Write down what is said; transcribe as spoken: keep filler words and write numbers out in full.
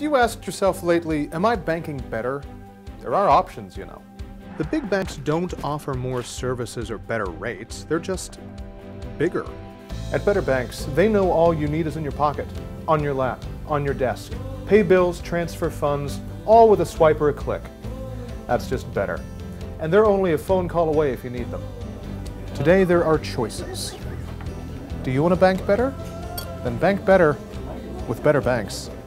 If you asked yourself lately, am I banking better? There are options, you know. The big banks don't offer more services or better rates, they're just bigger. At Better Banks, they know all you need is in your pocket, on your lap, on your desk. Pay bills, transfer funds, all with a swipe or a click. That's just better. And they're only a phone call away if you need them. Today there are choices. Do you want to bank better? Then bank better with Better Banks.